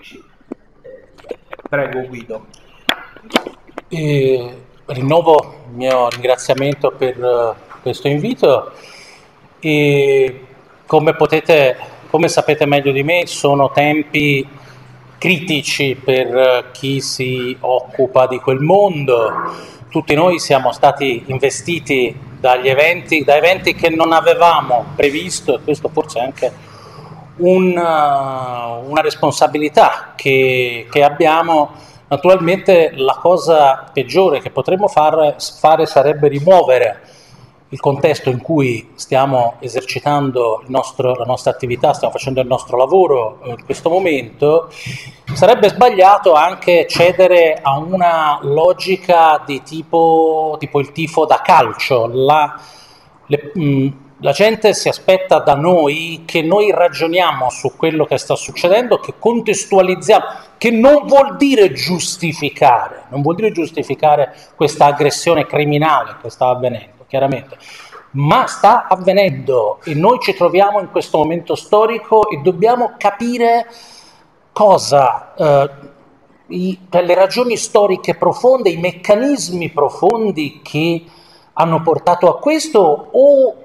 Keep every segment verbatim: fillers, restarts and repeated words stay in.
Prego Guido. E rinnovo il mio ringraziamento per uh, questo invito e come potete, come sapete meglio di me, sono tempi critici per uh, chi si occupa di quel mondo. Tutti noi siamo stati investiti dagli eventi, da eventi che non avevamo previsto, e questo forse è anche un, uh, una responsabilità che, che abbiamo. Naturalmente la cosa peggiore che potremmo fare, fare sarebbe rimuovere il contesto in cui stiamo esercitando il nostro, la nostra attività, stiamo facendo il nostro lavoro in questo momento. Sarebbe sbagliato anche cedere a una logica di tipo, tipo il tifo da calcio. La, le, mh, la gente si aspetta da noi che noi ragioniamo su quello che sta succedendo, che contestualizziamo, che non vuol dire giustificare, non vuol dire giustificare questa aggressione criminale che sta avvenendo, chiaramente, ma sta avvenendo e noi ci troviamo in questo momento storico e dobbiamo capire cosa, eh, i, le ragioni storiche profonde, i meccanismi profondi che hanno portato a questo o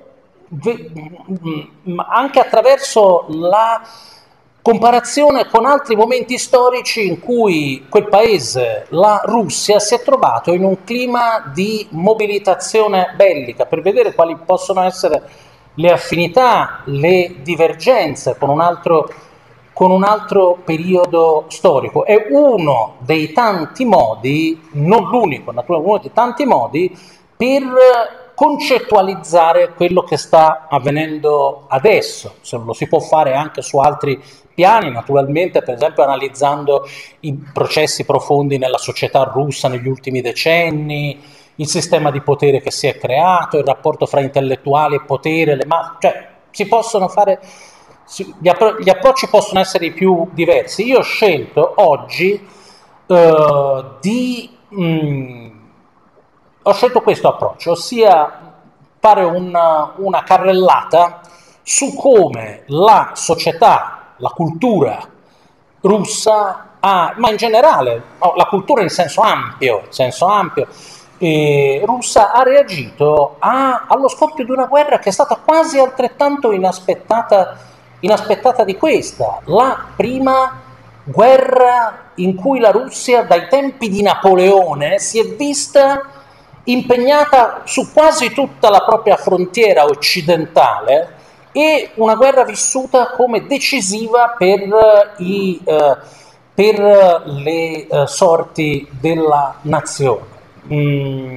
anche attraverso la comparazione con altri momenti storici in cui quel paese, la Russia, si è trovato in un clima di mobilitazione bellica per vedere quali possono essere le affinità, le divergenze con un altro, con un altro periodo storico. È uno dei tanti modi, non l'unico, naturalmente, uno dei tanti modi per concettualizzare quello che sta avvenendo adesso. Se lo si può fare anche su altri piani, naturalmente, per esempio analizzando i processi profondi nella società russa negli ultimi decenni, il sistema di potere che si è creato, il rapporto fra intellettuali e potere, le ma- cioè si possono fare, si, gli, appro- gli approcci possono essere i più diversi. Io ho scelto oggi eh, di mh, ho scelto questo approccio, ossia fare una, una carrellata su come la società, la cultura russa, ha, ma in generale la cultura in senso ampio, in senso ampio eh, russa ha reagito a, allo scoppio di una guerra che è stata quasi altrettanto inaspettata, inaspettata di questa, la prima guerra in cui la Russia dai tempi di Napoleone si è vista impegnata su quasi tutta la propria frontiera occidentale e una guerra vissuta come decisiva per, i, eh, per le eh, sorti della nazione. Mm.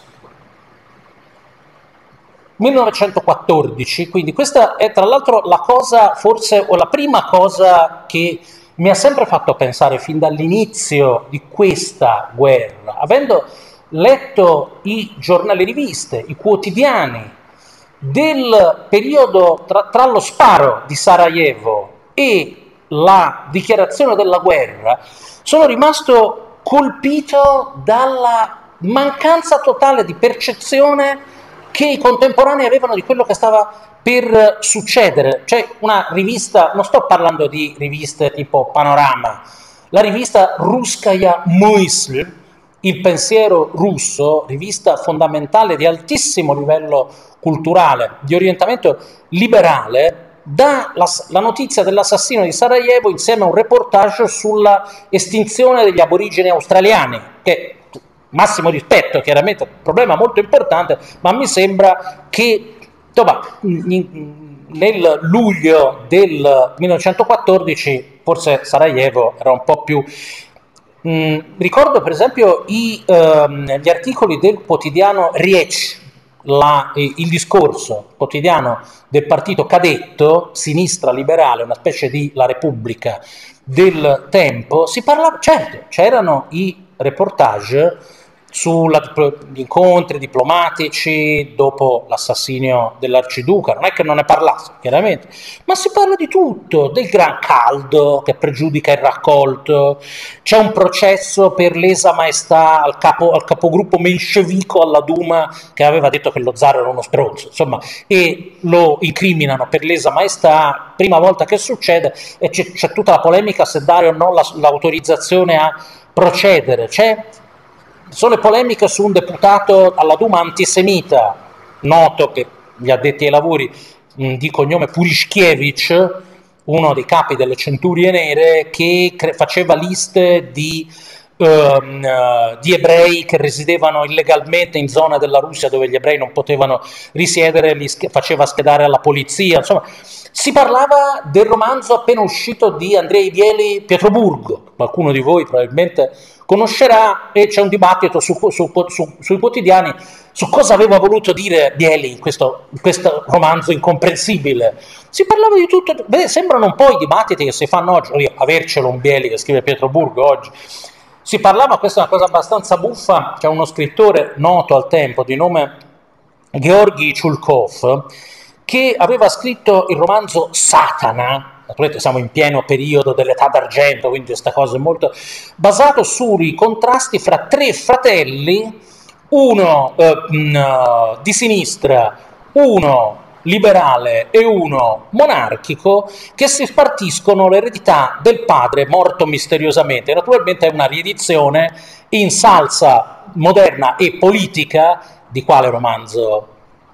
millenovecentoquattordici, quindi questa è tra l'altro la cosa, forse, o la prima cosa che mi ha sempre fatto pensare fin dall'inizio di questa guerra, avendo letto i giornali, le riviste, i quotidiani del periodo tra, tra lo sparo di Sarajevo e la dichiarazione della guerra, sono rimasto colpito dalla mancanza totale di percezione che i contemporanei avevano di quello che stava per succedere. C'è una rivista, non sto parlando di riviste tipo Panorama, la rivista Russkaya Mysl, il pensiero russo, rivista fondamentale di altissimo livello culturale, di orientamento liberale, dà la, la notizia dell'assassino di Sarajevo insieme a un reportage sulla estinzione degli aborigeni australiani, che massimo rispetto, chiaramente, un problema molto importante, ma mi sembra che insomma, nel luglio del millenovecentoquattordici forse Sarajevo era un po' più... Mm, ricordo per esempio i, ehm, gli articoli del quotidiano Riech, la, eh, il discorso quotidiano del partito cadetto, sinistra liberale, una specie di La Repubblica del tempo, si parlava, certo, c'erano i reportage sugli incontri diplomatici dopo l'assassinio dell'arciduca, non è che non ne parlasse chiaramente, ma si parla di tutto, del gran caldo che pregiudica il raccolto, c'è un processo per lesa maestà al, capo, al capogruppo menscevico alla Duma che aveva detto che lo zar era uno stronzo, insomma, e lo incriminano per lesa maestà, prima volta che succede, e c'è, c'è tutta la polemica se dare o no la, l'autorizzazione a procedere, c'è sono le polemiche su un deputato alla Duma antisemita, noto per gli addetti ai lavori mh, di cognome Purishkievich, uno dei capi delle centurie nere, che cre- faceva liste di, ehm, uh, di ebrei che residevano illegalmente in zone della Russia dove gli ebrei non potevano risiedere, li sch- faceva schedare alla polizia, insomma. Si parlava del romanzo appena uscito di Andrei Bieli, Pietroburgo, qualcuno di voi probabilmente conoscerà, e c'è un dibattito su, su, su, sui quotidiani su cosa aveva voluto dire Bieli in questo, in questo romanzo incomprensibile. Si parlava di tutto, beh, sembrano un po' i dibattiti che si fanno oggi, avercelo un Bieli che scrive Pietroburgo oggi. Si parlava, questa è una cosa abbastanza buffa, c'è uno scrittore noto al tempo di nome Georgi Chulkov, che aveva scritto il romanzo Satana, naturalmente siamo in pieno periodo dell'età d'argento, quindi questa cosa è molto basato sui contrasti fra tre fratelli, uno eh, mh, di sinistra, uno liberale e uno monarchico, che si spartiscono l'eredità del padre morto misteriosamente. Naturalmente è una riedizione in salsa moderna e politica di quale romanzo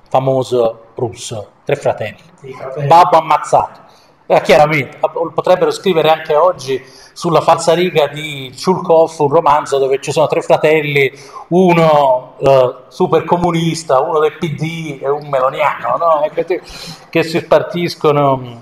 famoso russo? Tre fratelli. Babbo ammazzato. Eh, chiaramente, potrebbero scrivere anche oggi sulla falsariga di Chulkov un romanzo dove ci sono tre fratelli, uno eh, super comunista, uno del P D e un meloniano, no? che, che si spartiscono.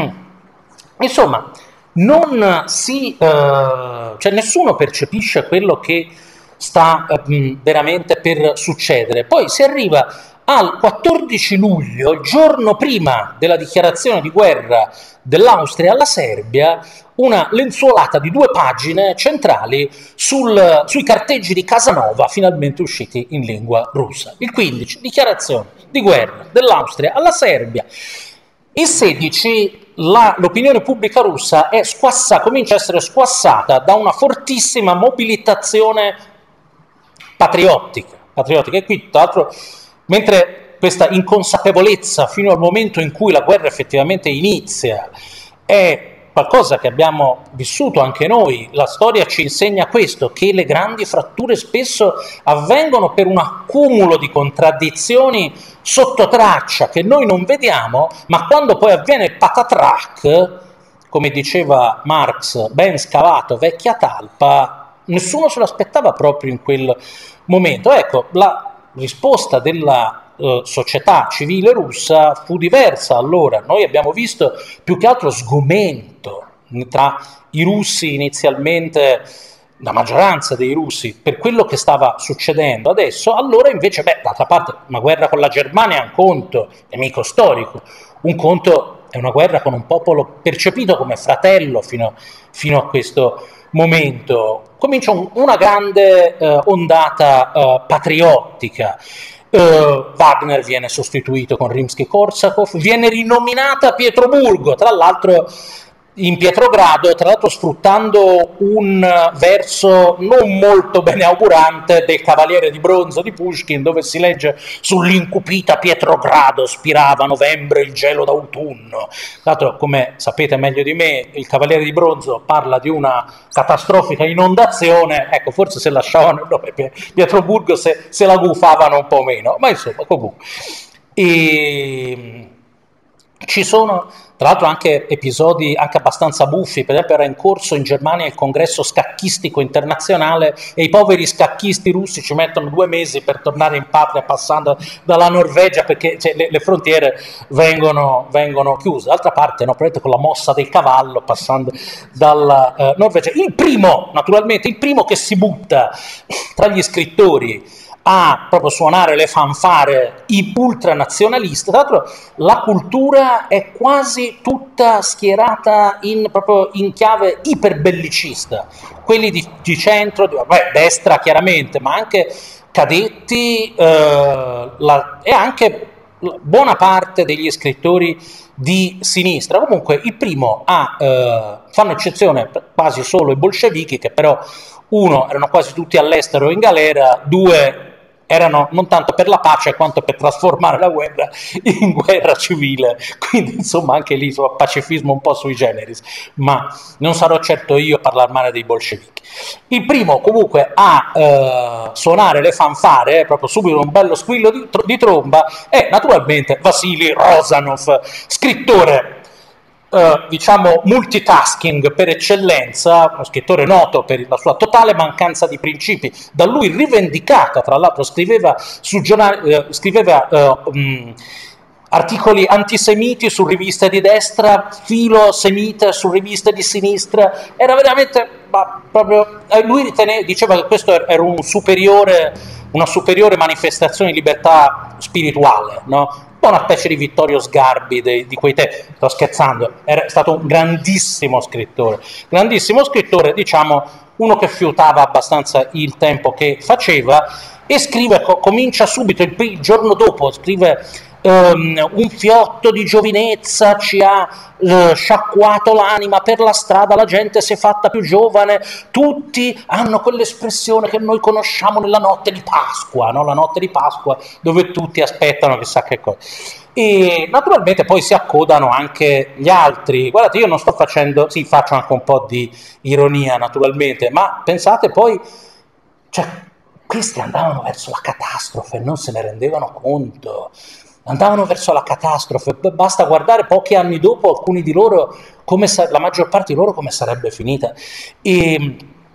Insomma, non si, eh, cioè nessuno percepisce quello che sta eh, veramente per succedere. Poi si arriva al quattordici luglio, il giorno prima della dichiarazione di guerra dell'Austria alla Serbia, una lenzuolata di due pagine centrali sul, sui carteggi di Casanova finalmente usciti in lingua russa. Il quindici, dichiarazione di guerra dell'Austria alla Serbia. Il sedici, la, l'opinione pubblica russa è squassa, comincia a essere squassata da una fortissima mobilitazione patriottica. patriottica. E qui, tra l'altro, mentre questa inconsapevolezza fino al momento in cui la guerra effettivamente inizia è qualcosa che abbiamo vissuto anche noi, la storia ci insegna questo, che le grandi fratture spesso avvengono per un accumulo di contraddizioni sotto traccia che noi non vediamo, ma quando poi avviene il patatrac, come diceva Marx, ben scavato, vecchia talpa, nessuno se lo aspettava proprio in quel momento. Ecco, la risposta della eh, società civile russa fu diversa allora. Noi abbiamo visto più che altro sgomento tra i russi inizialmente, la maggioranza dei russi, per quello che stava succedendo adesso. Allora invece, beh, d'altra parte una guerra con la Germania è un conto, nemico storico, un conto è una guerra con un popolo percepito come fratello fino, fino a questo momento. Comincia un, una grande eh, ondata eh, patriottica. Uh, Wagner viene sostituito con Rimsky-Korsakov, viene rinominata Pietroburgo, tra l'altro in Pietrogrado, tra l'altro sfruttando un verso non molto beneaugurante del Cavaliere di Bronzo di Pushkin, dove si legge: sull'incupita Pietrogrado spirava novembre il gelo d'autunno. Tra l'altro, come sapete meglio di me, il Cavaliere di Bronzo parla di una catastrofica inondazione, ecco, forse se lasciavano il nome Pietroburgo se, se la gufavano un po' meno, ma insomma, comunque. E ci sono tra l'altro anche episodi anche abbastanza buffi. Per esempio era in corso in Germania il congresso scacchistico internazionale e i poveri scacchisti russi ci mettono due mesi per tornare in patria passando dalla Norvegia, perché cioè, le, le frontiere vengono, vengono chiuse. D'altra parte, no, con la mossa del cavallo passando dalla eh, Norvegia. Il primo, naturalmente, il primo che si butta tra gli scrittori a proprio suonare le fanfare i ultranazionalisti. Tra l'altro la cultura è quasi tutta schierata in, proprio in chiave iperbellicista, quelli di, di centro, di, beh, destra chiaramente, ma anche cadetti eh, la, e anche buona parte degli scrittori di sinistra. Comunque il primo a, eh, fanno eccezione quasi solo i bolscevichi, che però uno erano quasi tutti all'estero in galera, due erano non tanto per la pace quanto per trasformare la guerra in guerra civile, quindi insomma anche lì insomma, pacifismo un po' sui generis, ma non sarò certo io a parlare male dei bolscevichi. Il primo comunque a eh, suonare le fanfare, proprio subito un bello squillo di, di tromba, è naturalmente Vassili Rozanov, scrittore Uh, diciamo multitasking per eccellenza, uno scrittore noto per la sua totale mancanza di principi, da lui rivendicata, tra l'altro scriveva, su giornali, uh, scriveva uh, um, articoli antisemiti su riviste di destra, filo semite su riviste di sinistra, era veramente, ma proprio, eh, lui ritene, diceva che questo era un superiore, una superiore manifestazione di libertà spirituale, no? Un po' una specie di Vittorio Sgarbi de, di quei tempi, sto scherzando, era stato un grandissimo scrittore, grandissimo scrittore, diciamo uno che fiutava abbastanza il tempo che faceva, e scrive, co- comincia subito, il, il giorno dopo, scrive um, un fiotto di giovinezza ci ha uh, sciacquato l'anima per la strada, la gente si è fatta più giovane, tutti hanno quell'espressione che noi conosciamo nella notte di Pasqua, no? La notte di Pasqua dove tutti aspettano chissà che cosa. E naturalmente poi si accodano anche gli altri. Guardate, io non sto facendo, sì, faccio anche un po' di ironia naturalmente, ma pensate poi, cioè, questi andavano verso la catastrofe, non se ne rendevano conto, andavano verso la catastrofe, basta guardare pochi anni dopo alcuni di loro, come sa- la maggior parte di loro come sarebbe finita. E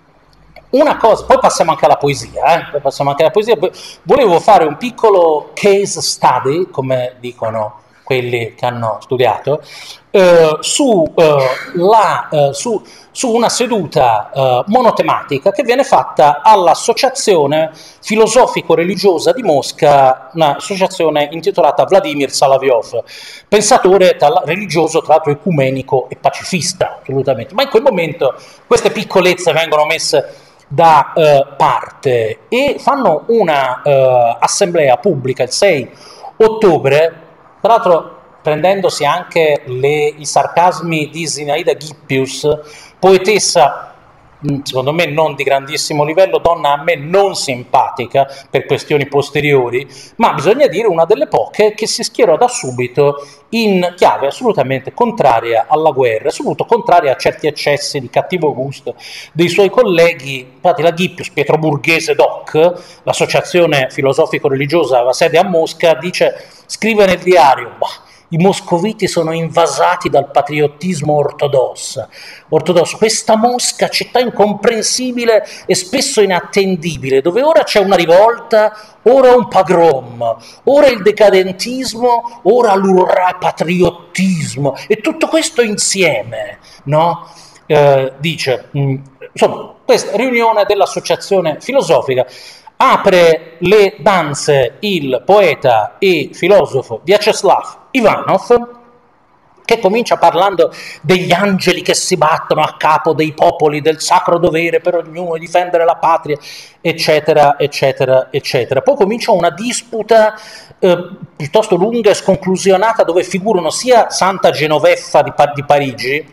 una cosa, poi passiamo anche alla poesia, eh? Poi passiamo anche alla poesia. Volevo fare un piccolo case study, come dicono quelli che hanno studiato, eh, su, eh, la, eh, su, su una seduta eh, monotematica che viene fatta all'Associazione Filosofico-Religiosa di Mosca, un'associazione intitolata Vladimir Solovyov, pensatore tra, religioso, tra l'altro ecumenico e pacifista, assolutamente. Ma in quel momento queste piccolezze vengono messe da eh, parte e fanno una eh, assemblea pubblica il sei ottobre, tra l'altro prendendosi anche le, i sarcasmi di Zinaida Gippius, poetessa secondo me non di grandissimo livello, donna a me non simpatica per questioni posteriori, ma bisogna dire una delle poche che si schierò da subito in chiave assolutamente contraria alla guerra, soprattutto contraria a certi eccessi di cattivo gusto dei suoi colleghi. Infatti la Gippius, Pietro Borghese Doc, l'associazione filosofico-religiosa aveva sede a Mosca, dice, scrive nel diario, bah, i moscoviti sono invasati dal patriottismo ortodosso. ortodosso. Questa Mosca, città incomprensibile e spesso inattendibile, dove ora c'è una rivolta, ora un pogrom, ora il decadentismo, ora l'urrà patriottismo, e tutto questo insieme, no? Eh, dice, mh, insomma, questa riunione dell'associazione filosofica. Apre le danze il poeta e filosofo Vyacheslav Ivanov, che comincia parlando degli angeli che si battono a capo dei popoli, del sacro dovere per ognuno di difendere la patria, eccetera, eccetera, eccetera. Poi comincia una disputa eh, piuttosto lunga e sconclusionata, dove figurano sia Santa Genoveffa di, di Parigi,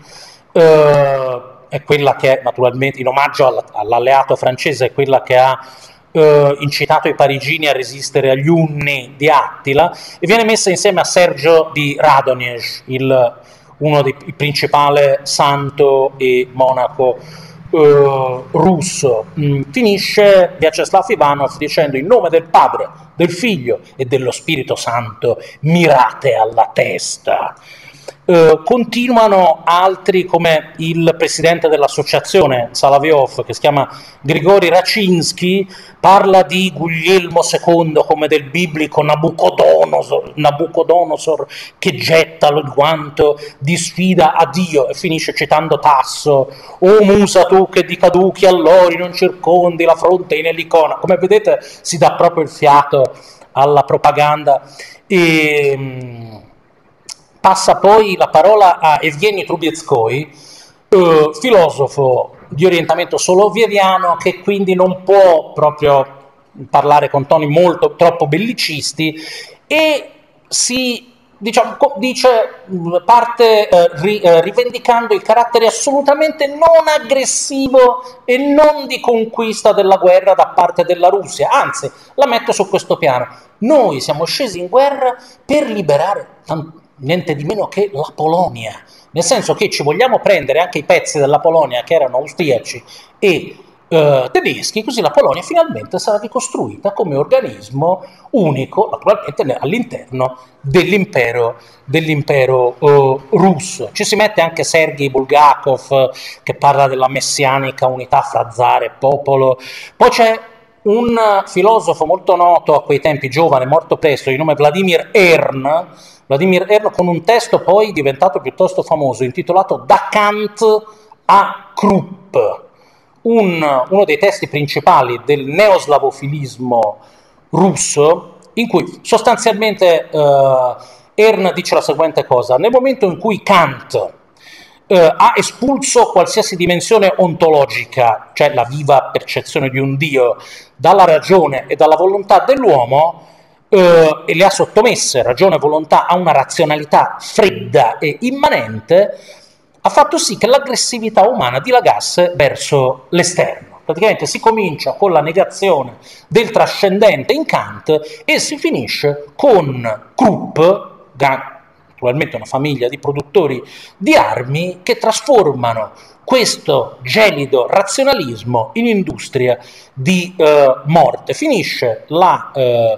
eh, è quella che naturalmente in omaggio all'alleato francese, è quella che ha Uh, incitato i parigini a resistere agli Unni di Attila, e viene messa insieme a Sergio di Radonezh, il, uno dei principali santo e monaco uh, russo. Mm, finisce Vyacheslav Ivanov dicendo: in nome del Padre, del Figlio e dello Spirito Santo, mirate alla testa. Eh, continuano altri come il presidente dell'associazione Solovyov, che si chiama Grigori Rachinsky, parla di Guglielmo secondo come del biblico Nabucodonosor, Nabucodonosor che getta il guanto di sfida a Dio, e finisce citando Tasso: o musa tu che di caduchi allori non circondi la fronte in elicona. Come vedete si dà proprio il fiato alla propaganda. E passa poi la parola a Evgeny Trubetskoy, eh, filosofo di orientamento solovieviano, che quindi non può proprio parlare con toni molto troppo bellicisti, e si diciamo, dice parte eh, ri, eh, rivendicando il carattere assolutamente non aggressivo e non di conquista della guerra da parte della Russia, anzi la mette su questo piano: noi siamo scesi in guerra per liberare tanto, niente di meno che la Polonia, nel senso che ci vogliamo prendere anche i pezzi della Polonia che erano austriaci e eh, tedeschi, così la Polonia finalmente sarà ricostruita come organismo unico, naturalmente all'interno dell'impero, dell'impero eh, russo. Ci si mette anche Sergei Bulgakov, che parla della messianica unità fra zar e popolo. Poi c'è un filosofo molto noto a quei tempi, giovane, morto presto, di nome Vladimir Ern, Vladimir Ern, con un testo poi diventato piuttosto famoso, intitolato Da Kant a Krupp, un, uno dei testi principali del neoslavofilismo russo, in cui sostanzialmente eh, Ern dice la seguente cosa: nel momento in cui Kant eh, ha espulso qualsiasi dimensione ontologica, cioè la viva percezione di un Dio, dalla ragione e dalla volontà dell'uomo, Uh, e le ha sottomesse, ragione e volontà, a una razionalità fredda e immanente, ha fatto sì che l'aggressività umana dilagasse verso l'esterno. Praticamente si comincia con la negazione del trascendente in Kant e si finisce con Krupp, naturalmente una famiglia di produttori di armi, che trasformano questo gelido razionalismo in industria di uh, morte. Finisce la... Uh,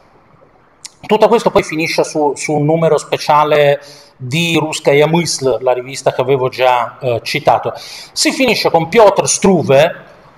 Tutto questo poi finisce su, su un numero speciale di Russkaya Mysl, la rivista che avevo già eh, citato. Si finisce con Piotr Struve,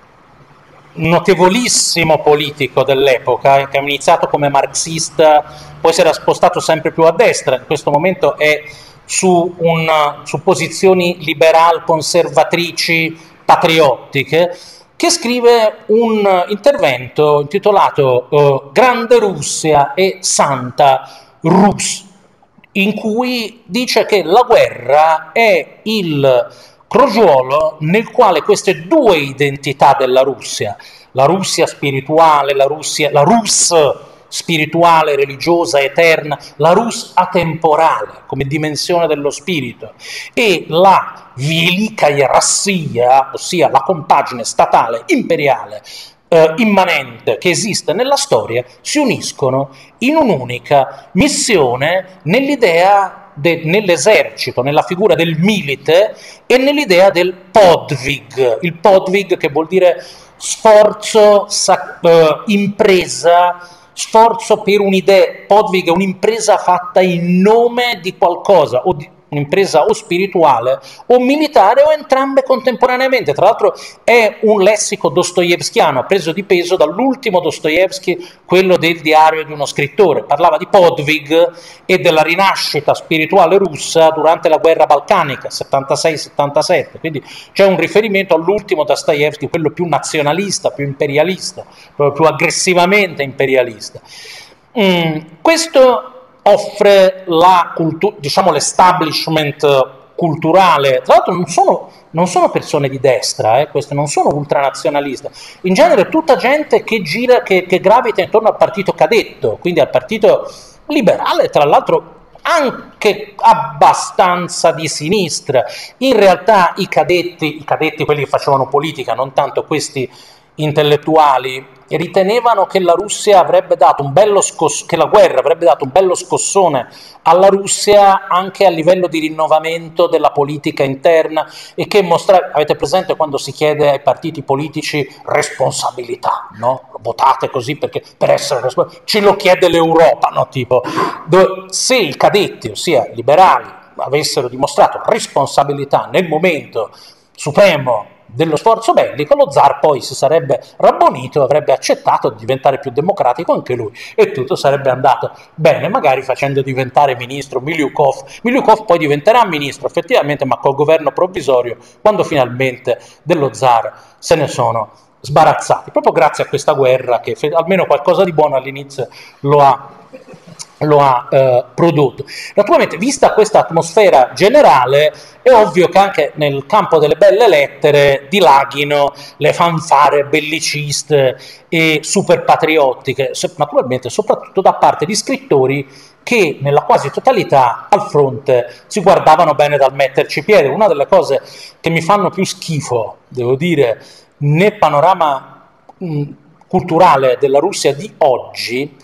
notevolissimo politico dell'epoca, che ha iniziato come marxista, poi si era spostato sempre più a destra, in questo momento è su, un, su posizioni liberal conservatrici patriottiche, che scrive un intervento intitolato uh, Grande Russia e Santa Rus, in cui dice che la guerra è il crogiolo nel quale queste due identità della Russia, la Russia spirituale, la Russia, la Rus spirituale, religiosa, eterna, la Rus atemporale come dimensione dello spirito, e la Velikaya Rossiya, ossia la compagine statale imperiale eh, immanente che esiste nella storia, si uniscono in un'unica missione nell'idea de, nell'esercito, nella figura del milite e nell'idea del podvig, il podvig che vuol dire sforzo, sac, eh, impresa, sforzo per un'idea. Podvig è un'impresa fatta in nome di qualcosa, o di un'impresa o spirituale o militare o entrambe contemporaneamente. Tra l'altro è un lessico dostoevskiano preso di peso dall'ultimo Dostoevsky, quello del Diario di uno scrittore. Parlava di podvig e della rinascita spirituale russa durante la guerra balcanica settantasei settantasette, quindi c'è un riferimento all'ultimo Dostoevsky, quello più nazionalista, più imperialista, proprio più aggressivamente imperialista. Mm, questo offre la cultura, diciamo l'establishment culturale. Tra l'altro non sono, non sono persone di destra, eh, queste non sono ultranazionaliste, in genere tutta gente che gira, che, che gravita intorno al partito cadetto, quindi al partito liberale, tra l'altro anche abbastanza di sinistra. In realtà i cadetti, i cadetti, quelli che facevano politica, non tanto questi intellettuali, ritenevano che la Russia avrebbe dato un bello scos- che la guerra avrebbe dato un bello scossone alla Russia anche a livello di rinnovamento della politica interna, e che mostrare, avete presente quando si chiede ai partiti politici responsabilità, no? Votate così perché per essere responsabili, ce lo chiede l'Europa, no? Tipo, dove, se i cadetti, ossia liberali, avessero dimostrato responsabilità nel momento supremo dello sforzo bellico, lo zar poi si sarebbe rabbonito, avrebbe accettato di diventare più democratico anche lui e tutto sarebbe andato bene, magari facendo diventare ministro Milyukov. Milyukov poi diventerà ministro effettivamente, ma col governo provvisorio, quando finalmente dello zar se ne sono sbarazzati, proprio grazie a questa guerra che almeno qualcosa di buono all'inizio lo ha lo ha eh, prodotto. Naturalmente, vista questa atmosfera generale, è ovvio che anche nel campo delle belle lettere dilaghino le fanfare belliciste e super patriottiche, naturalmente soprattutto da parte di scrittori che nella quasi totalità al fronte si guardavano bene dal metterci piede. Una delle cose che mi fanno più schifo, devo dire, nel panorama mh, culturale della Russia di oggi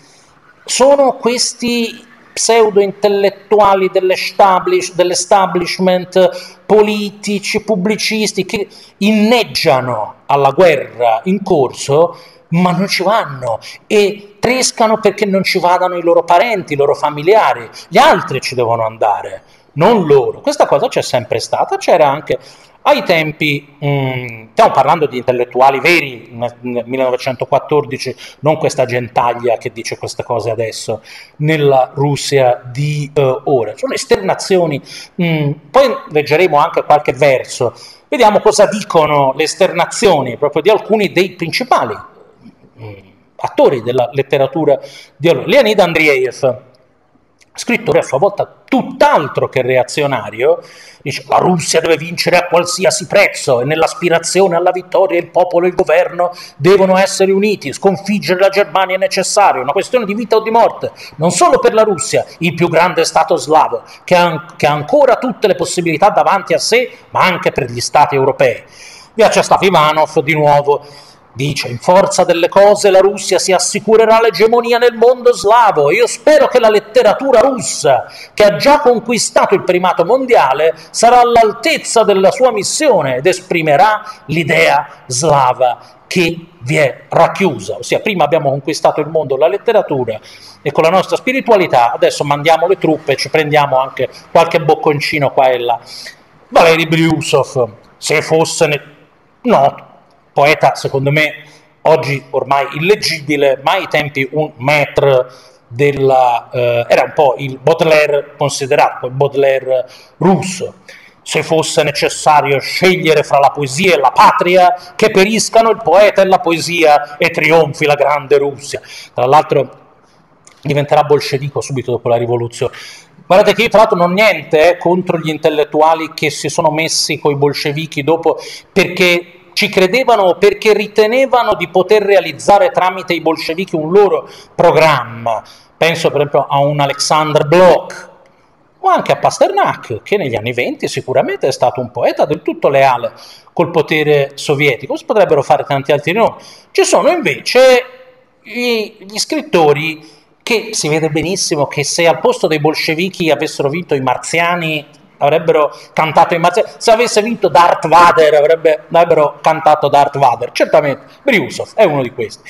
sono questi pseudo-intellettuali dell'establish, dell'establishment, politici, pubblicisti che inneggiano alla guerra in corso, ma non ci vanno e trescano perché non ci vadano i loro parenti, i loro familiari. Gli altri ci devono andare, non loro. Questa cosa c'è sempre stata, c'era anche ai tempi, mh, stiamo parlando di intellettuali veri nel millenovecentoquattordici, non questa gentaglia che dice queste cose adesso nella Russia di uh, ora. Sono esternazioni, mh, poi leggeremo anche qualche verso, vediamo cosa dicono le esternazioni proprio di alcuni dei principali mh, attori della letteratura di allora. Leonid Andreev, scrittore a sua volta tutt'altro che reazionario, dice: la Russia deve vincere a qualsiasi prezzo e nell'aspirazione alla vittoria il popolo e il governo devono essere uniti, sconfiggere la Germania è necessario, è una questione di vita o di morte, non solo per la Russia, il più grande stato slavo, che ha, che ha ancora tutte le possibilità davanti a sé, ma anche per gli stati europei. Vyacheslav Ivanov di nuovo dice: in forza delle cose la Russia si assicurerà l'egemonia nel mondo slavo. Io spero che la letteratura russa, che ha già conquistato il primato mondiale, sarà all'altezza della sua missione ed esprimerà l'idea slava che vi è racchiusa. Ossia, prima abbiamo conquistato il mondo, la letteratura, e con la nostra spiritualità adesso mandiamo le truppe e ci prendiamo anche qualche bocconcino qua e là. Valeri Briusov, se fosse ne... no, poeta secondo me oggi ormai illeggibile, ma ai tempi un maître della, eh, era un po' il Baudelaire considerato, il Baudelaire russo. Se fosse necessario scegliere fra la poesia e la patria, che periscano il poeta e la poesia e trionfi la grande Russia. Tra l'altro diventerà bolscevico subito dopo la rivoluzione. Guardate che io tra l'altro non ho niente eh, contro gli intellettuali che si sono messi coi bolscevichi dopo perché ci credevano, perché ritenevano di poter realizzare tramite i bolscevichi un loro programma. Penso per esempio a un Alexander Blok o anche a Pasternak, che negli anni venti sicuramente è stato un poeta del tutto leale col potere sovietico. Si potrebbero fare tanti altri nomi. Ci sono invece gli, gli scrittori che si vede benissimo che se al posto dei bolscevichi avessero vinto i marziani avrebbero cantato i marziani, se avesse vinto Darth Vader avrebbe, avrebbero cantato Darth Vader, certamente. Briusov è uno di questi.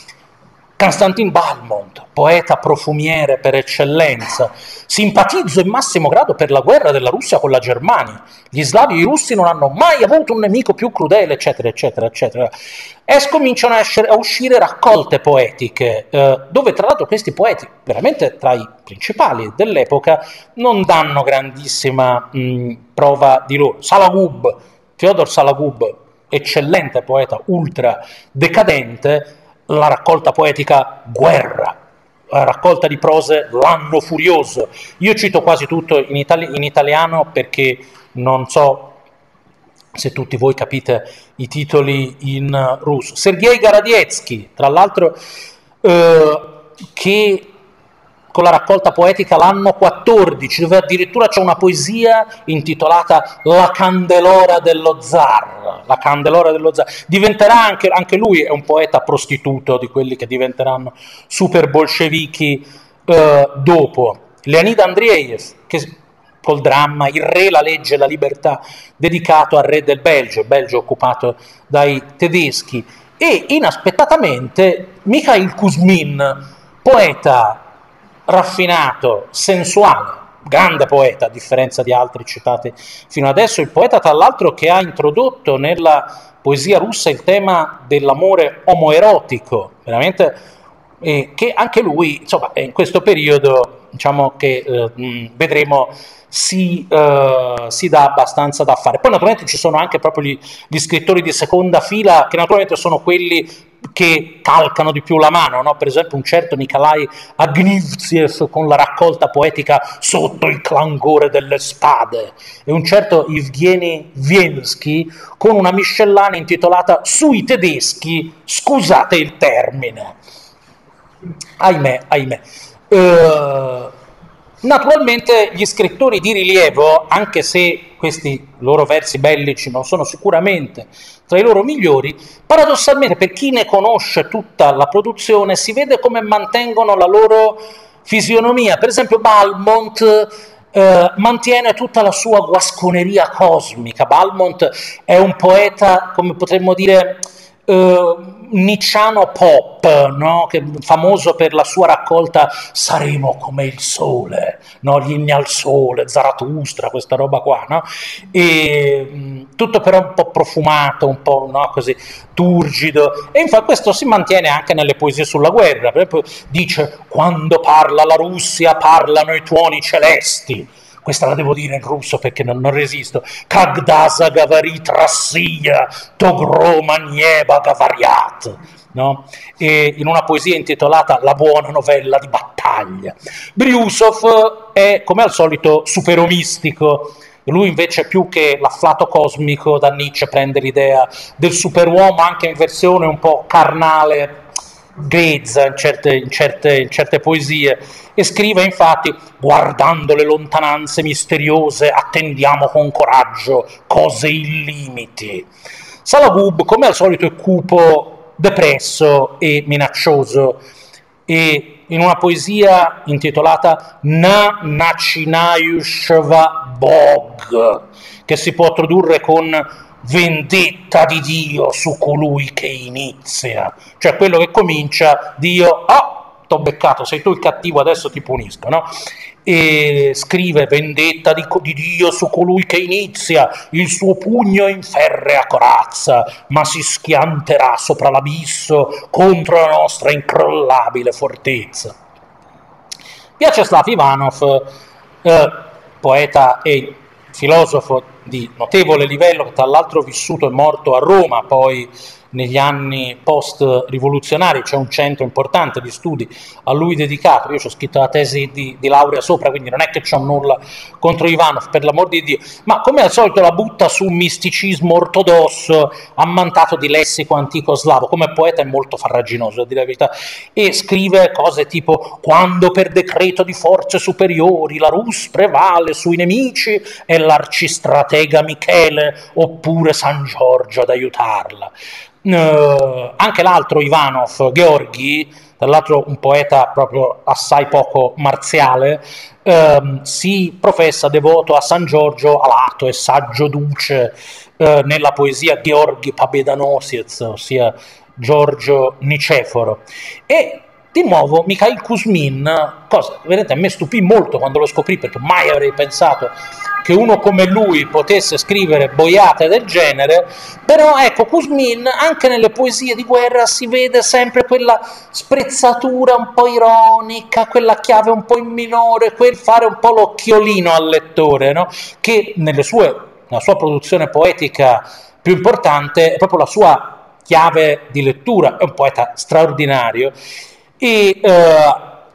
Konstantin Balmont, poeta profumiere per eccellenza, simpatizzo in massimo grado per la guerra della Russia con la Germania, gli slavi e i russi non hanno mai avuto un nemico più crudele, eccetera, eccetera, eccetera. E cominciano a, escere, a uscire raccolte poetiche, eh, dove tra l'altro questi poeti, veramente tra i principali dell'epoca, non danno grandissima mh, prova di loro. Salagub, Fyodor Salagub, eccellente poeta ultra decadente, la raccolta poetica Guerra, la raccolta di prose L'anno furioso. Io cito quasi tutto in, itali- in italiano perché non so se tutti voi capite i titoli in russo. Sergei Garadievsky, tra l'altro, eh, che con la raccolta poetica L'anno quattordici, dove addirittura c'è una poesia intitolata La candelora dello zar. La candelora dello zar. Diventerà anche, anche lui è un poeta prostituto di quelli che diventeranno super bolscevichi eh, dopo. Leonid Andreev, che col dramma Il re, la legge e la libertà, dedicato al re del Belgio, Belgio occupato dai tedeschi. E inaspettatamente Mikhail Kuzmin, poeta raffinato, sensuale, grande poeta, a differenza di altri citati fino adesso, il poeta tra l'altro che ha introdotto nella poesia russa il tema dell'amore omoerotico, veramente, eh, che anche lui, insomma, in questo periodo, diciamo che eh, vedremo, si, eh, si dà abbastanza da fare. Poi naturalmente ci sono anche proprio gli, gli scrittori di seconda fila, che naturalmente sono quelli che calcano di più la mano, no? Per esempio un certo Nikolai Agnivziev con la raccolta poetica Sotto il clangore delle spade, e un certo Evgeny Viensky con una miscellanea intitolata Sui tedeschi, scusate il termine. Ahimè, ahimè. Uh, naturalmente gli scrittori di rilievo, anche se questi loro versi bellici non sono sicuramente tra i loro migliori, paradossalmente per chi ne conosce tutta la produzione si vede come mantengono la loro fisionomia. Per esempio Balmont eh, mantiene tutta la sua guasconeria cosmica. Balmont è un poeta, come potremmo dire, Uh, nicciano pop, no? Che, famoso per la sua raccolta Saremo come il sole, no? Gli inni al sole, Zarathustra, questa roba qua, no? E, mh, tutto però un po' profumato, un po', no? Così turgido, e infatti questo si mantiene anche nelle poesie sulla guerra. Per esempio dice: quando parla la Russia parlano i tuoni celesti. Questa la devo dire in russo perché non, non resisto. Когда заговорит Россия, то грома неба говорят. No? E in una poesia intitolata La buona novella di battaglia. Briusov è, come al solito, superomistico. Lui invece, più che l'afflato cosmico, da Nietzsche prende l'idea del superuomo anche in versione un po' carnale, grezza in certe, in, certe, in certe poesie, e scrive infatti: guardando le lontananze misteriose attendiamo con coraggio cose illimiti. Sologub, come al solito, è cupo, depresso e minaccioso, e in una poesia intitolata Na Nachinayushva Bog, che si può tradurre con vendetta di Dio su colui che inizia, cioè quello che comincia, Dio, oh, t'ho beccato, sei tu il cattivo, adesso ti punisco, no? E scrive: vendetta di, di Dio su colui che inizia, il suo pugno in ferrea corazza, ma si schianterà sopra l'abisso contro la nostra incrollabile fortezza. Vyacheslav Ivanov, eh, poeta e filosofo di notevole livello, che tra l'altro vissuto e morto a Roma, poi negli anni post-rivoluzionari c'è un centro importante di studi a lui dedicato. Io ci ho scritto la tesi di, di laurea sopra, quindi non è che c'ho nulla contro Ivanov, per l'amor di Dio, ma come al solito la butta su un misticismo ortodosso ammantato di lessico antico slavo. Come poeta è molto farraginoso, a dire la verità, e scrive cose tipo: quando per decreto di forze superiori la Rus prevale sui nemici, è l'arcistratega Michele oppure San Giorgio ad aiutarla. Uh, anche l'altro Ivanov, Gheorghi, tra l'altro un poeta proprio assai poco marziale, uh, si professa devoto a San Giorgio alato e saggio duce, uh, nella poesia Gheorghi Pabedanosiez, ossia Giorgio Niceforo. E di nuovo Mikhail Kuzmin, cosa vedete a me stupì molto quando lo scoprì, perché mai avrei pensato che uno come lui potesse scrivere boiate del genere. Però ecco, Kuzmin anche nelle poesie di guerra si vede sempre quella sprezzatura un po' ironica, quella chiave un po' in minore, quel fare un po' l'occhiolino al lettore, no? Che nelle sue, nella sua produzione poetica più importante è proprio la sua chiave di lettura. È un poeta straordinario, e eh,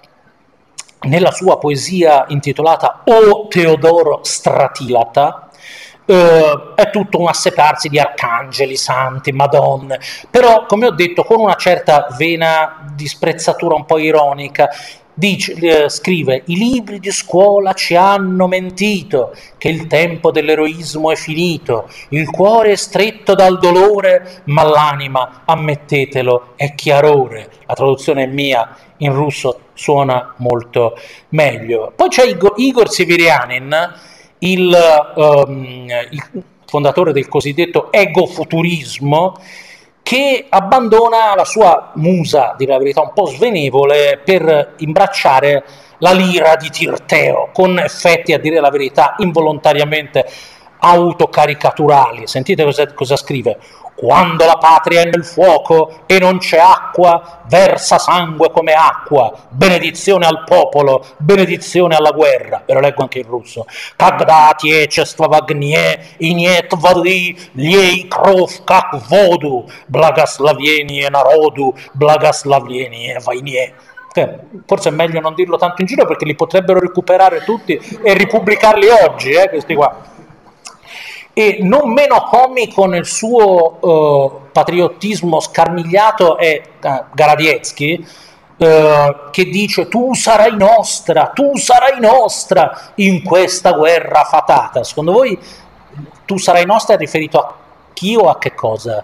nella sua poesia intitolata O Teodoro Stratilata eh, è tutto un asseparsi di arcangeli, santi, madonne, però come ho detto con una certa vena di sprezzatura un po' ironica. Dice, eh, scrive: i libri di scuola ci hanno mentito che il tempo dell'eroismo è finito, il cuore è stretto dal dolore, ma l'anima, ammettetelo, è chiarore. La traduzione è mia, in russo suona molto meglio. Poi c'è Igor, Igor Severianin, il, um, il fondatore del cosiddetto egofuturismo, che abbandona la sua musa, di la verità un po' svenevole, per imbracciare la lira di Tirteo, con effetti, a dire la verità, involontariamente autocaricaturali. Sentite cosa, cosa scrive: quando la patria è nel fuoco e non c'è acqua, versa sangue come acqua, benedizione al popolo, benedizione alla guerra. Ve lo leggo anche in russo. Когда отечество в огне и нет воды, лей кровь как воду, благословение народу, благословение войне. Forse è meglio non dirlo tanto in giro, perché li potrebbero recuperare tutti e ripubblicarli oggi, eh, questi qua. E non meno comico nel suo uh, patriottismo scarmigliato è uh, Garadietsky, uh, che dice: tu sarai nostra, tu sarai nostra in questa guerra fatata. Secondo voi tu sarai nostra è riferito a chi o a che cosa?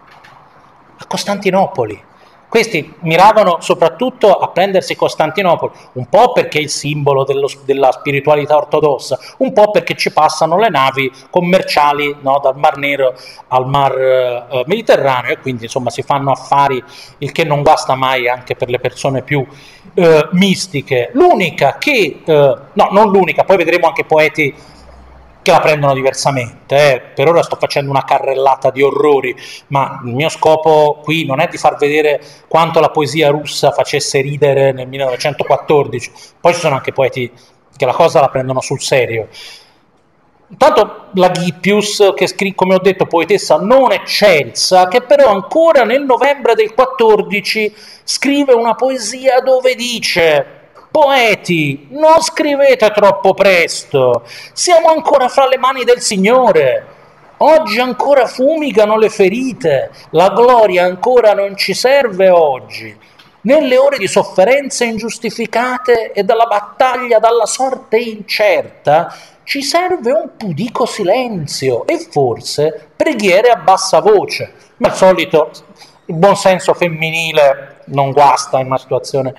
A Costantinopoli. Questi miravano soprattutto a prendersi Costantinopoli, un po' perché è il simbolo dello, della spiritualità ortodossa, un po' perché ci passano le navi commerciali, no, dal Mar Nero al Mar eh, Mediterraneo, e quindi insomma si fanno affari, il che non guasta mai anche per le persone più eh, mistiche. L'unica che, eh, no, non l'unica, poi vedremo anche poeti che la prendono diversamente, eh. Per ora sto facendo una carrellata di orrori, ma il mio scopo qui non è di far vedere quanto la poesia russa facesse ridere nel millenovecentoquattordici, poi ci sono anche poeti che la cosa la prendono sul serio. Intanto la Gippius, che scrive, come ho detto, poetessa non eccelsa, che però ancora nel novembre del quattordici scrive una poesia dove dice: poeti, non scrivete troppo presto, siamo ancora fra le mani del Signore, oggi ancora fumigano le ferite, la gloria ancora non ci serve oggi. Nelle ore di sofferenze ingiustificate e dalla battaglia dalla sorte incerta ci serve un pudico silenzio e forse preghiere a bassa voce. Ma al solito il buonsenso femminile non guasta in una situazione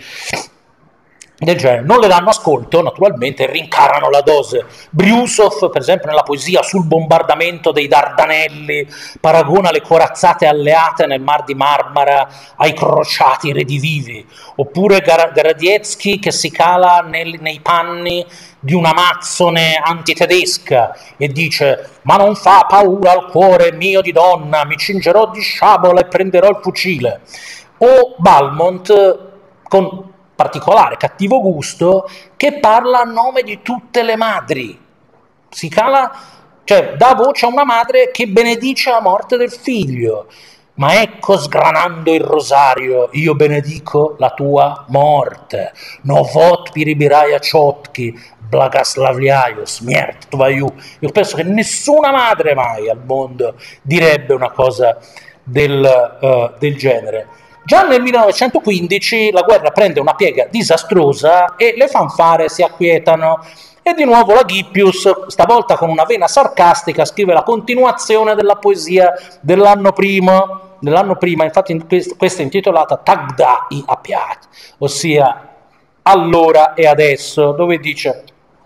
del genere. Non le danno ascolto, naturalmente, e rincarano la dose. Brюсов, per esempio, nella poesia sul bombardamento dei Dardanelli, paragona le corazzate alleate nel Mar di Marmara ai crociati redivivi. Oppure Gar- Garadietsky che si cala nel, nei panni di un'amazzone antitedesca e dice: ma non fa paura al cuore mio di donna, mi cingerò di sciabola e prenderò il fucile. O Balmont, con particolare cattivo gusto, che parla a nome di tutte le madri, si cala, cioè dà voce a una madre che benedice la morte del figlio. Ma ecco, sgranando il rosario, io benedico la tua morte. No vot piribiraya ciotki, blagaslavliaio, smiert tvaiu. Io penso che nessuna madre mai al mondo direbbe una cosa del, uh, del genere. Già nel millenovecentoquindici la guerra prende una piega disastrosa e le fanfare si acquietano. E di nuovo la Gippius, stavolta con una vena sarcastica, scrive la continuazione della poesia dell'anno prima, dell'anno prima, infatti questa è intitolata Tagda i Apiat, ossia allora e adesso, dove dice: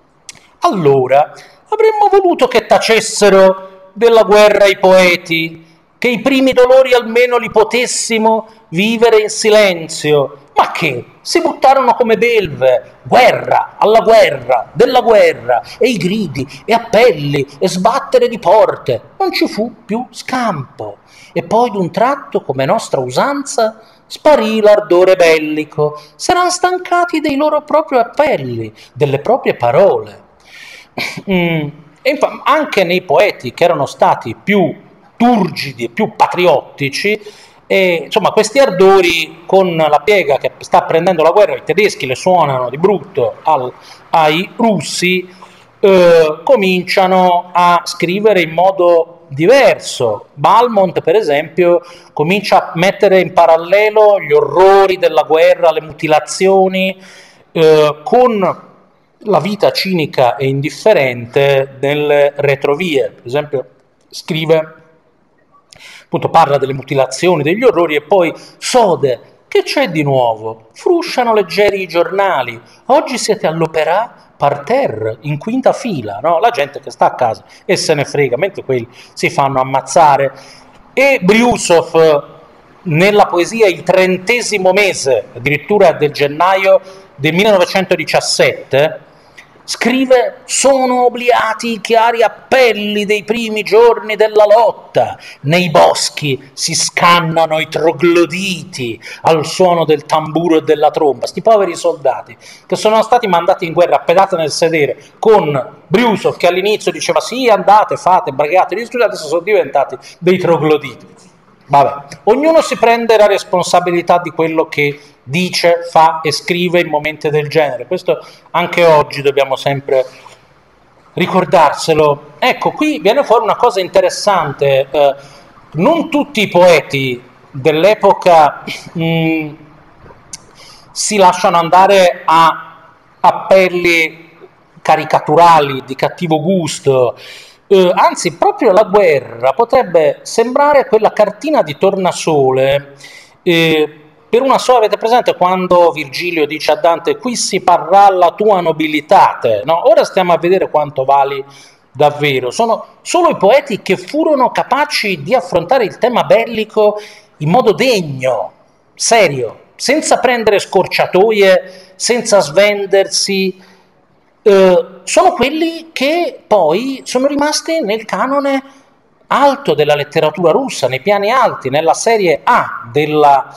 allora avremmo voluto che tacessero della guerra i poeti, che i primi dolori almeno li potessimo vivere in silenzio, ma che si buttarono come belve, guerra, alla guerra, della guerra, e i gridi, e appelli, e sbattere di porte, non ci fu più scampo. E poi d'un tratto, come nostra usanza, sparì l'ardore bellico, s'eran stancati dei loro propri appelli, delle proprie parole. Mm. E infa- anche nei poeti che erano stati più turgidi e più patriottici, e, insomma, questi ardori, con la piega che sta prendendo la guerra, i tedeschi le suonano di brutto al, ai russi, eh, cominciano a scrivere in modo diverso. Balmont, per esempio, comincia a mettere in parallelo gli orrori della guerra, le mutilazioni, eh, con la vita cinica e indifferente nelle retrovie. Per esempio, scrive, appunto, parla delle mutilazioni, degli orrori, e poi Sode, che c'è di nuovo? Frusciano leggeri i giornali, oggi siete all'opera parterre, in quinta fila, no? La gente che sta a casa e se ne frega, mentre quelli si fanno ammazzare. E Brюсов, nella poesia Il trentesimo mese, addirittura del gennaio del millenovecentodiciassette, scrive: sono obliati i chiari appelli dei primi giorni della lotta, nei boschi si scannano i trogloditi al suono del tamburo e della tromba. Sti poveri soldati che sono stati mandati in guerra a pedate nel sedere con Brjussov, che all'inizio diceva sì, andate, fate, bragate, adesso sono diventati dei trogloditi. Vabbè, ognuno si prende la responsabilità di quello che dice, fa e scrive in momenti del genere. Questo anche oggi dobbiamo sempre ricordarselo. Ecco, qui viene fuori una cosa interessante. Eh, non tutti i poeti dell'epoca mh, si lasciano andare a appelli caricaturali di cattivo gusto. Eh, anzi, proprio la guerra potrebbe sembrare quella cartina di tornasole. Eh, per una sola, avete presente quando Virgilio dice a Dante: qui si parrà la tua nobilitate, no? Ora stiamo a vedere quanto vali davvero. Sono solo i poeti che furono capaci di affrontare il tema bellico in modo degno, serio, senza prendere scorciatoie, senza svendersi. Eh, sono quelli che poi sono rimasti nel canone alto della letteratura russa, nei piani alti, nella serie A della,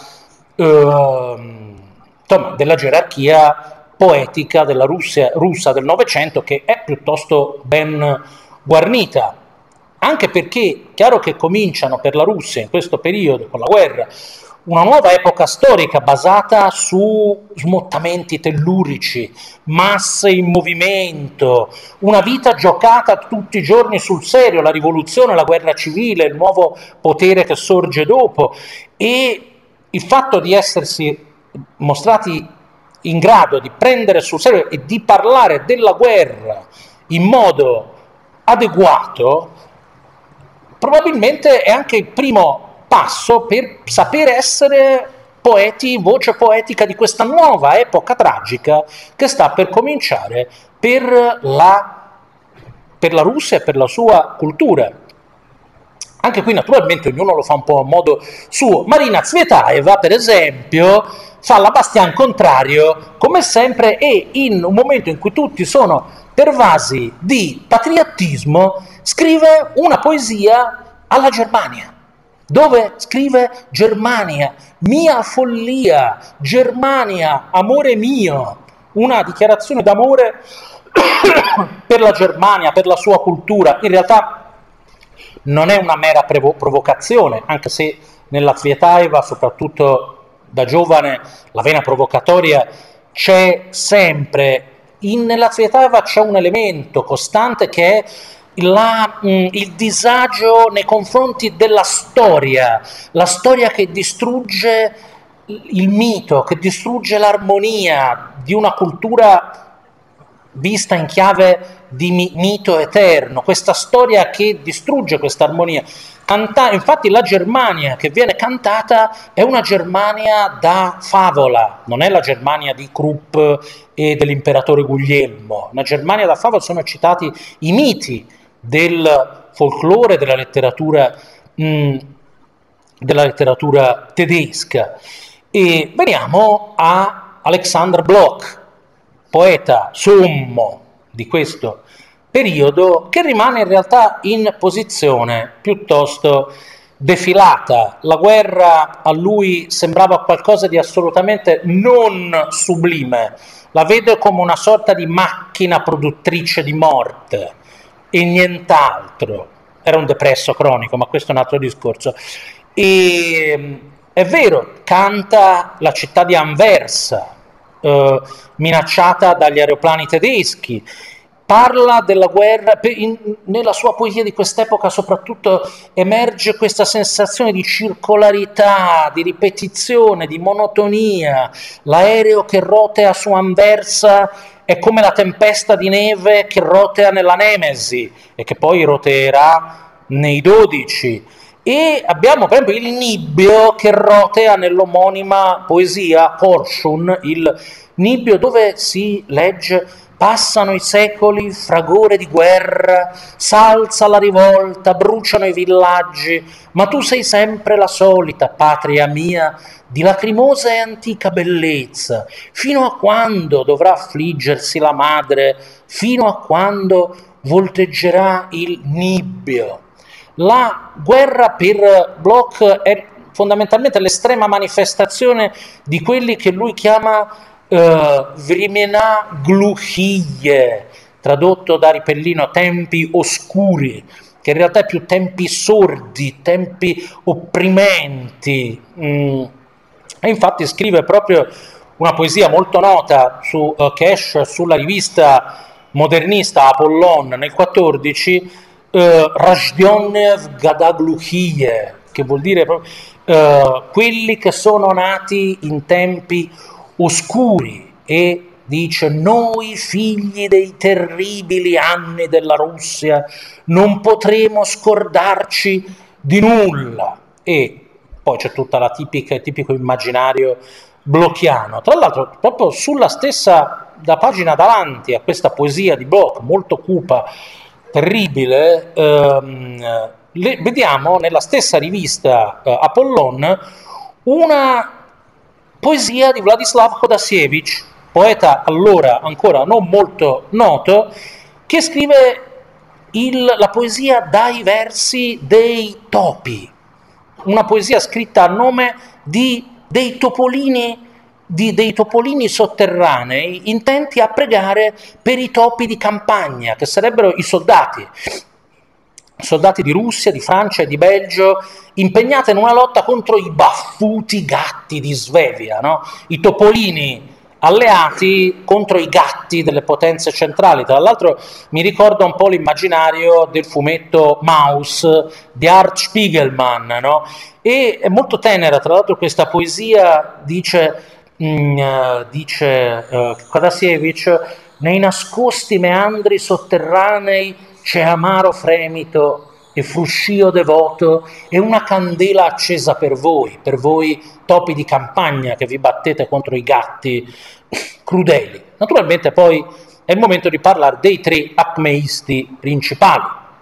eh, insomma, della gerarchia poetica della Russia, russa del Novecento, che è piuttosto ben guarnita, anche perché chiaro che cominciano per la Russia in questo periodo con la guerra una nuova epoca storica basata su smottamenti tellurici, masse in movimento, una vita giocata tutti i giorni sul serio, la rivoluzione, la guerra civile, il nuovo potere che sorge dopo, e il fatto di essersi mostrati in grado di prendere sul serio e di parlare della guerra in modo adeguato probabilmente è anche il primo passo per sapere essere poeti, voce poetica di questa nuova epoca tragica che sta per cominciare per la, per la Russia e per la sua cultura. Anche qui naturalmente ognuno lo fa un po' a modo suo. Marina Tsvetaeva, per esempio, fa la Bastian contrario, come sempre, e in un momento in cui tutti sono pervasi di patriottismo, scrive una poesia alla Germania, dove scrive Germania, mia follia, Germania, amore mio, una dichiarazione d'amore per la Germania, per la sua cultura. In realtà non è una mera provo- provocazione, anche se nella Tsvetaeva, soprattutto da giovane, la vena provocatoria c'è sempre. In, nella Tsvetaeva c'è un elemento costante che è La, mh, il disagio nei confronti della storia, la storia che distrugge il mito, che distrugge l'armonia di una cultura vista in chiave di mi- mito eterno, questa storia che distrugge questa armonia. Canta- infatti la Germania che viene cantata è una Germania da favola, non è la Germania di Krupp e dell'imperatore Guglielmo. Una Germania da favola, sono citati i miti del folklore, della letteratura, mh, della letteratura tedesca. E veniamo a Alexander Blok, poeta sommo di questo periodo, che rimane in realtà in posizione piuttosto defilata. La guerra a lui sembrava qualcosa di assolutamente non sublime, la vede come una sorta di macchina produttrice di morte e nient'altro. Era un depresso cronico, ma questo è un altro discorso. E è vero, canta la città di Anversa, eh, minacciata dagli aeroplani tedeschi, parla della guerra, in, nella sua poesia di quest'epoca soprattutto emerge questa sensazione di circolarità, di ripetizione, di monotonia. L'aereo che rotea su Anversa è come la tempesta di neve che rotea nella Nemesi e che poi roteerà nei dodici. E abbiamo per esempio il Nibbio che rotea nell'omonima poesia Korshun, il Nibbio, dove si legge Passano i secoli, fragore di guerra, s'alza la rivolta, bruciano i villaggi, ma tu sei sempre la solita, patria mia, di lacrimosa e antica bellezza. Fino a quando dovrà affliggersi la madre? Fino a quando volteggerà il nibbio? La guerra per Bloch è fondamentalmente l'estrema manifestazione di quelli che lui chiama Uh, Vrimena gluchie, tradotto da Ripellino tempi oscuri, che in realtà è più tempi sordi, tempi opprimenti. Mm. E infatti scrive proprio una poesia molto nota su, uh, che esce sulla rivista modernista Apollon nel quattordici, uh, Rajdonev Gadagluchie, che vuol dire uh, quelli che sono nati in tempi oscuri, e dice: noi figli dei terribili anni della Russia non potremo scordarci di nulla. E poi c'è tutta la tipica, il tipico immaginario blocchiano. Tra l'altro proprio sulla stessa, da pagina davanti a questa poesia di Bloch molto cupa, terribile, ehm, le, vediamo nella stessa rivista eh, Apollon una poesia di Vladislav Khodasievich, poeta allora ancora non molto noto, che scrive il, la poesia dai versi dei topi, una poesia scritta a nome di, dei, topolini, di, dei topolini sotterranei intenti a pregare per i topi di campagna, che sarebbero i soldati, soldati di Russia, di Francia e di Belgio, impegnate in una lotta contro i baffuti gatti di Svevia, no? I topolini alleati contro i gatti delle potenze centrali. Tra l'altro mi ricorda un po' l'immaginario del fumetto Maus di Art Spiegelman, no? E è molto tenera, tra l'altro questa poesia dice, mh, dice uh, Khodasievich: nei nascosti meandri sotterranei c'è amaro fremito e fruscio devoto e una candela accesa per voi, per voi topi di campagna che vi battete contro i gatti crudeli. Naturalmente poi è il momento di parlare dei tre apneisti principali,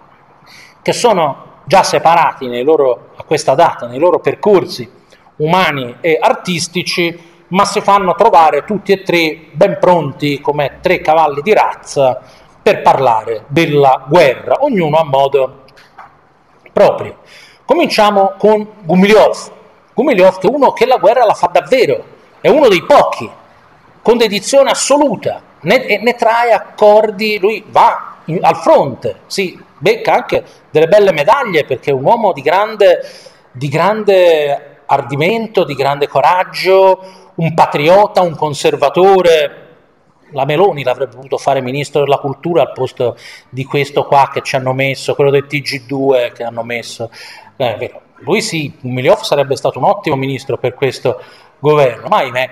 che sono già separati nei loro, a questa data nei loro percorsi umani e artistici, ma si fanno trovare tutti e tre ben pronti come tre cavalli di razza per parlare della guerra, ognuno a modo proprio. Cominciamo con Gumilyov. Gumilyov che è uno che la guerra la fa davvero, è uno dei pochi, con dedizione assoluta, ne, ne trae accordi, lui va in, al fronte, si becca anche delle belle medaglie perché è un uomo di grande, di grande ardimento, di grande coraggio, un patriota, un conservatore. La Meloni l'avrebbe potuto fare ministro della cultura al posto di questo qua che ci hanno messo, quello del T G due che hanno messo. Eh, è vero. Lui sì, Gumilyov sarebbe stato un ottimo ministro per questo governo, ma ahimè.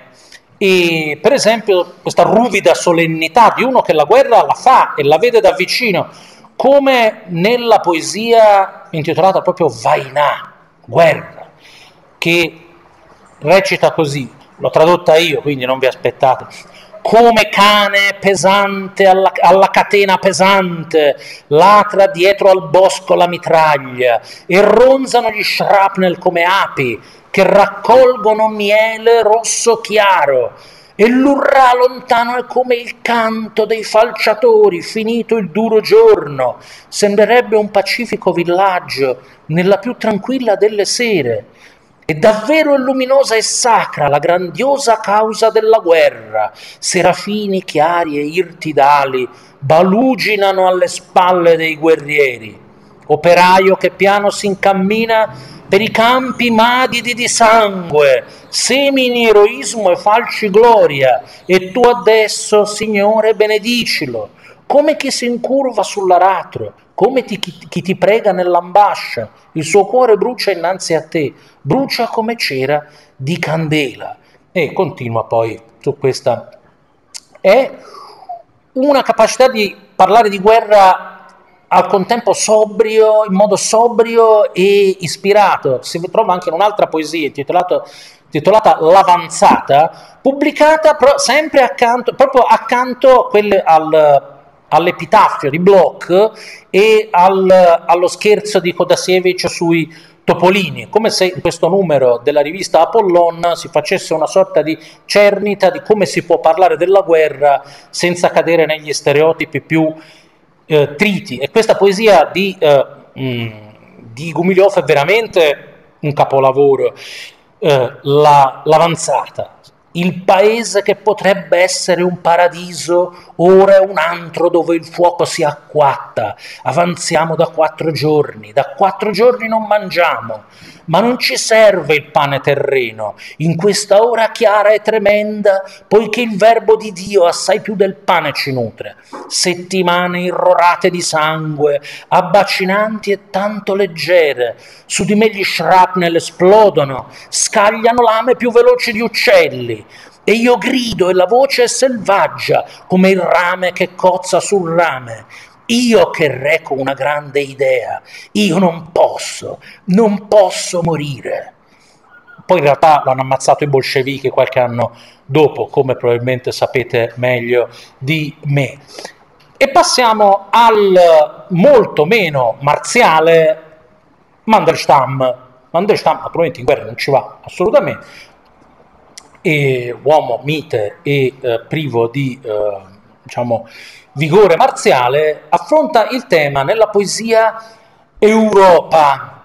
E per esempio questa ruvida solennità di uno che la guerra la fa e la vede da vicino, come nella poesia intitolata proprio Vaina, guerra, che recita così, l'ho tradotta io, quindi non vi aspettate: come cane pesante alla, alla catena pesante, latra dietro al bosco la mitraglia, e ronzano gli shrapnel come api, che raccolgono miele rosso chiaro, e l'urrà lontano è come il canto dei falciatori, finito il duro giorno, sembrerebbe un pacifico villaggio nella più tranquilla delle sere. E davvero è luminosa e sacra la grandiosa causa della guerra. Serafini chiari e irti d'ali baluginano alle spalle dei guerrieri. Operaio che piano si incammina per i campi madidi di sangue, semini eroismo e falci gloria, e tu adesso, Signore, benedicilo, come chi si incurva sull'aratro, come ti, chi, chi ti prega nell'ambascia, il suo cuore brucia innanzi a te, brucia come cera di candela. E continua poi su questa. È una capacità di parlare di guerra al contempo sobrio, in modo sobrio e ispirato. Si trova anche in un'altra poesia intitolato, intitolata L'Avanzata, pubblicata pro, sempre accanto, proprio accanto quelle al, all'epitaffio di Bloch e al, allo scherzo di Kodasiewicz sui Topolini, come se in questo numero della rivista Apollon si facesse una sorta di cernita di come si può parlare della guerra senza cadere negli stereotipi più eh, triti. E questa poesia di, eh, mh, di Gumilyov è veramente un capolavoro. Eh, la, l'avanzata. Il paese che potrebbe essere un paradiso, ora è un antro dove il fuoco si acquatta. Avanziamo da quattro giorni, da quattro giorni non mangiamo, ma non ci serve il pane terreno, in questa ora chiara e tremenda, poiché il verbo di Dio assai più del pane ci nutre. Settimane irrorate di sangue, abbacinanti e tanto leggere, su di me gli shrapnel esplodono, scagliano lame più veloci di uccelli, e io grido e la voce è selvaggia come il rame che cozza sul rame. Io che reco una grande idea, io non posso, non posso morire. Poi in realtà l'hanno ammazzato i bolscevichi qualche anno dopo, come probabilmente sapete meglio di me. E passiamo al molto meno marziale Mandelstam. Mandelstam naturalmente in guerra non ci va assolutamente, e uomo mite e eh, privo di eh, diciamo, vigore marziale, affronta il tema nella poesia Europa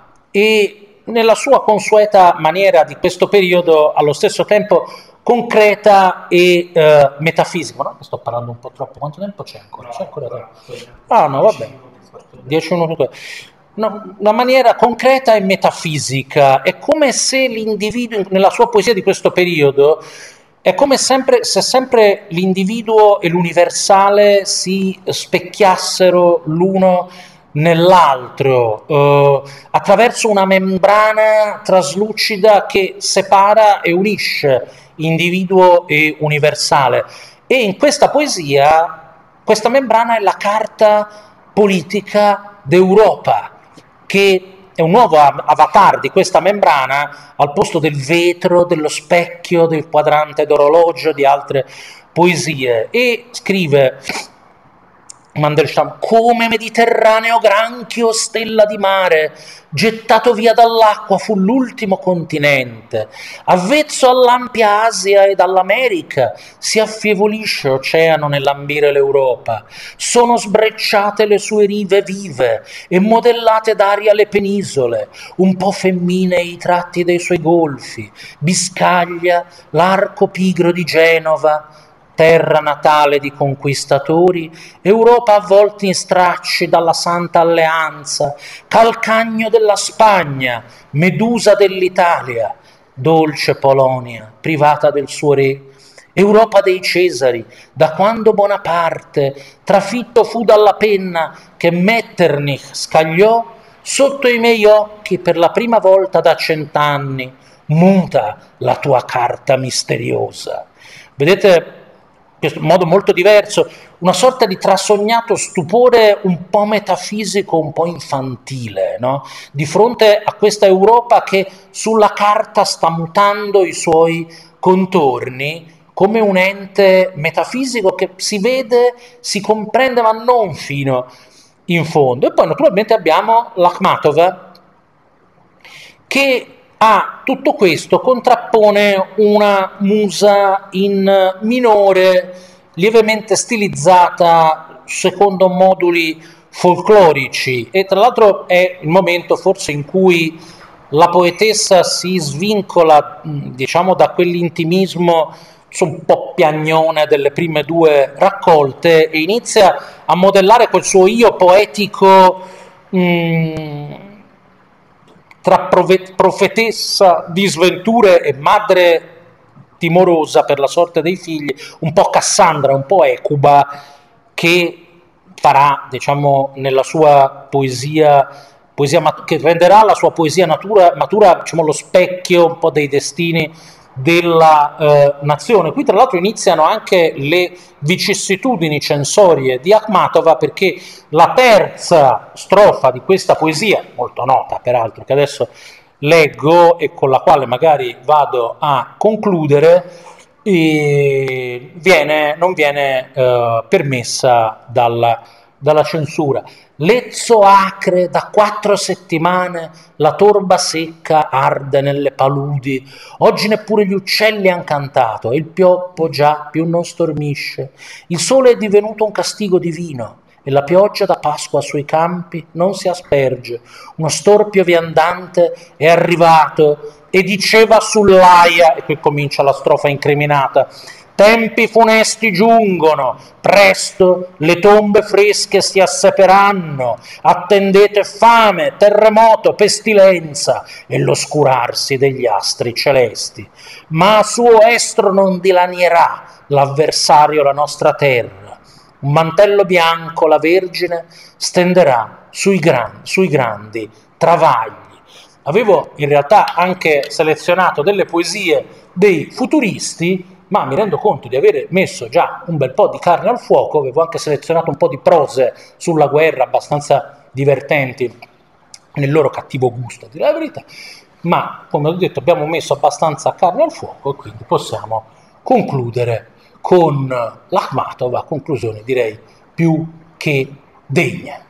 e nella sua consueta maniera di questo periodo, allo stesso tempo concreta e eh, metafisica. No, sto parlando un po' troppo, quanto tempo c'è ancora? C'è ancora tempo? Ah no, vabbè, dieci minuti. Una, una maniera concreta e metafisica. È come se l'individuo, nella sua poesia di questo periodo, è come sempre, se sempre l'individuo e l'universale si specchiassero l'uno nell'altro, eh, attraverso una membrana traslucida che separa e unisce individuo e universale. E in questa poesia, questa membrana è la carta politica d'Europa, che è un nuovo avatar di questa membrana al posto del vetro, dello specchio, del quadrante d'orologio, di altre poesie. E scrive Mandelstam: come mediterraneo granchio stella di mare, gettato via dall'acqua fu l'ultimo continente, avvezzo all'ampia Asia ed all'America, si affievolisce oceano nell'ambire l'Europa, sono sbrecciate le sue rive vive e modellate d'aria le penisole, un po' femminei i tratti dei suoi golfi, Biscaglia, l'arco pigro di Genova, terra natale di conquistatori, Europa avvolta in stracci dalla Santa Alleanza, calcagno della Spagna, Medusa dell'Italia, dolce Polonia, privata del suo re, Europa dei Cesari, da quando Bonaparte trafitto fu dalla penna che Metternich scagliò, sotto i miei occhi per la prima volta da cent'anni, muta la tua carta misteriosa. Vedete, in modo molto diverso, una sorta di trasognato stupore un po' metafisico, un po' infantile, no? Di fronte a questa Europa che sulla carta sta mutando i suoi contorni come un ente metafisico che si vede, si comprende, ma non fino in fondo. E poi naturalmente abbiamo l'Akhmatova, che a tutto questo contrappone una musa in minore, lievemente stilizzata secondo moduli folclorici, e tra l'altro è il momento forse in cui la poetessa si svincola, diciamo, da quell'intimismo un po' piagnone delle prime due raccolte e inizia a modellare quel suo io poetico mh, tra profetessa di sventure e madre timorosa per la sorte dei figli, un po' Cassandra, un po' Ecuba, che farà, diciamo, nella sua poesia, poesia che renderà la sua poesia natura, matura, diciamo, lo specchio un po' dei destini della eh, nazione. Qui tra l'altro iniziano anche le vicissitudini censorie di Akhmatova, perché la terza strofa di questa poesia, molto nota peraltro, che adesso leggo e con la quale magari vado a concludere, e viene, non viene eh, permessa dalla, dalla censura. Lezzo acre da quattro settimane, la torba secca arde nelle paludi, oggi neppure gli uccelli han cantato e il pioppo già più non stormisce. Il sole è divenuto un castigo divino e la pioggia da Pasqua sui campi non si asperge. Uno storpio viandante è arrivato e diceva sull'aia, e qui comincia la strofa incriminata: tempi funesti giungono, presto le tombe fresche si asseperanno, attendete fame, terremoto, pestilenza e l'oscurarsi degli astri celesti. Ma a suo estro non dilanierà l'avversario la nostra terra. Un mantello bianco la Vergine stenderà sui, gran, sui grandi travagli. Avevo in realtà anche selezionato delle poesie dei futuristi, ma mi rendo conto di aver messo già un bel po' di carne al fuoco. Avevo anche selezionato un po' di prose sulla guerra abbastanza divertenti nel loro cattivo gusto, a dire la verità, ma come ho detto abbiamo messo abbastanza carne al fuoco e quindi possiamo concludere con l'Akhmatova, conclusione direi più che degna.